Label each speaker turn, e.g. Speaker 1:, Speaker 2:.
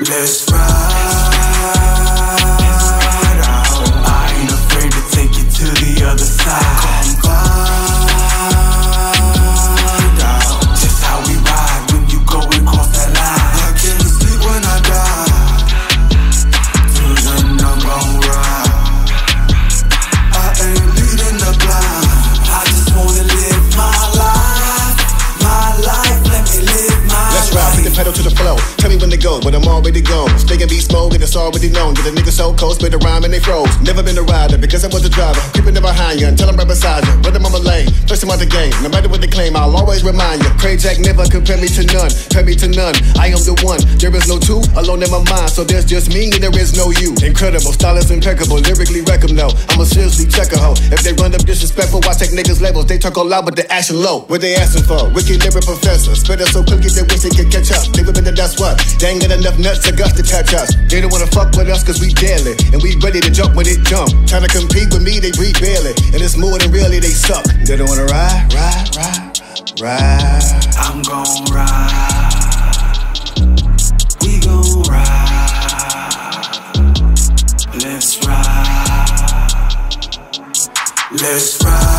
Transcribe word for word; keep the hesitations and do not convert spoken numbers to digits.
Speaker 1: Let's ride out. I ain't afraid to take you to the other side. Come find out just how we ride when you go and cross that line. I can't sleep when I die. Till then I'm gon' ride. I ain't leading the blind. I just wanna live my life. My life, let me live my life.
Speaker 2: Let's ride, put the pedal to the floor. Tell me when to go, but I'm already gone. Stay and be smoke, and it's already known. Get a nigga so cold, spit a rhyme and they froze. Never been a rider, because I was a driver. Keeping it behind you until I'm right beside you. Run them on my lane, first time out the game. No matter what they claim, I'll always remind you. Craig Jack never compare me to none. Compare me to none, I am the one. There is no two, alone in my mind. So there's just me and there is no you. Incredible, style is impeccable, lyrically wreck 'em though. I'ma seriously check a hoe. If they run up disrespectful, I take niggas labels. They talk all loud, but they action low. What they asking for? Wicked lyric professor. Spit it so quick that they wish they could catch up. They been the that's what. They ain't got enough nuts to guts to catch us. They don't wanna fuck with us cause we deadly. And we ready to jump when it jump. Trying to compete with me, they breathe barely. And it's more than really, they suck. They don't wanna ride, ride, ride, ride.
Speaker 1: I'm gon' ride. We gon' ride. Let's ride. Let's ride.